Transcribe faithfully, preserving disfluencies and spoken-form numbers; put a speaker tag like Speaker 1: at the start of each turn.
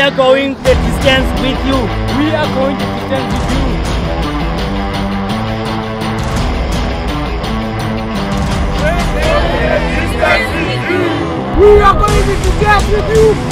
Speaker 1: are going the distance with you. We are going the distance with you.
Speaker 2: We are going to distance with you.